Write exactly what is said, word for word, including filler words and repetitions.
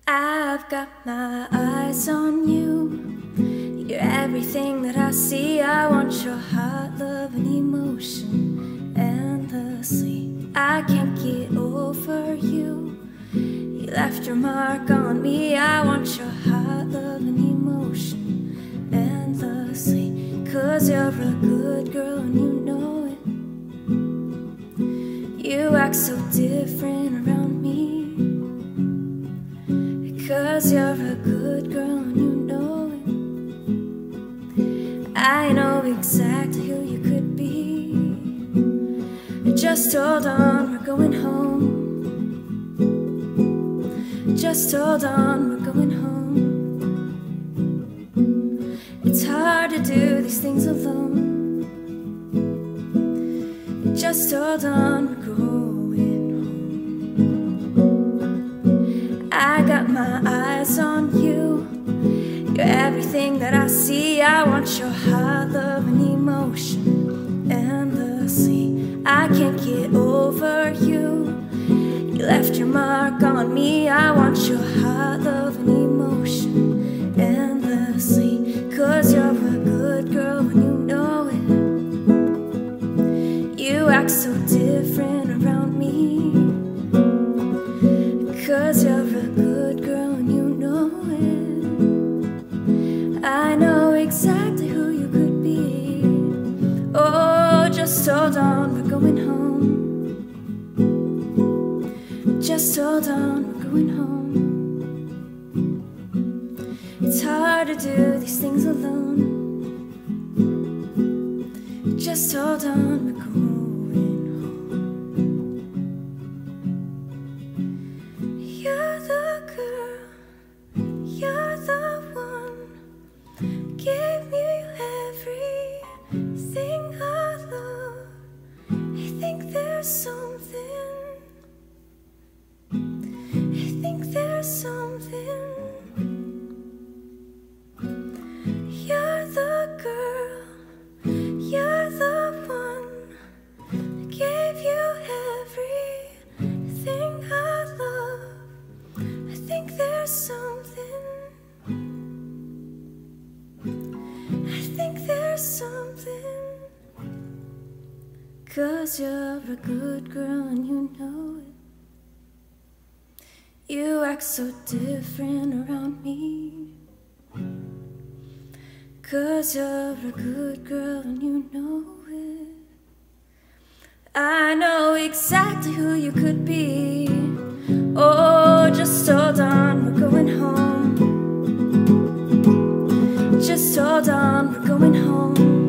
I've got my eyes on you. You're everything that I see. I want your heart, love, and emotion endlessly. I can't get over you. You left your mark on me. I want your heart, love, and emotion endlessly. 'Cause you're a good girl and you know it. You act so different around me. 'Cause you're a good girl and you know it. I know exactly who you could be. Just hold on, we're going home. Just hold on, we're going home. It's hard to do these things alone. Just hold on, we're going home. I got my eyes on you. You're everything that I see. I want your heart, love, and emotion endlessly. I can't get over you. You left your mark on me. I want your heart, love, and emotion endlessly. 'Cause you're a good girl and you know it. You act so different around me. 'Cause you're a good girl and you know it. I know exactly who you could be. Oh, just hold on, we're going home. Just hold on, we're going home. It's hard to do these things alone. Just hold on, we're going home. You're the girl, you're the one. Give me everything I love. I think there's something. I think there's something. You're the girl, you're the one. I gave you everything I love. I think there's something. I think there's something. 'Cause you're a good girl and you know it. You act so different around me. 'Cause you're a good girl and you know it. I know exactly who you could be. Oh, just hold on, we're going home. Just hold on, we're going home.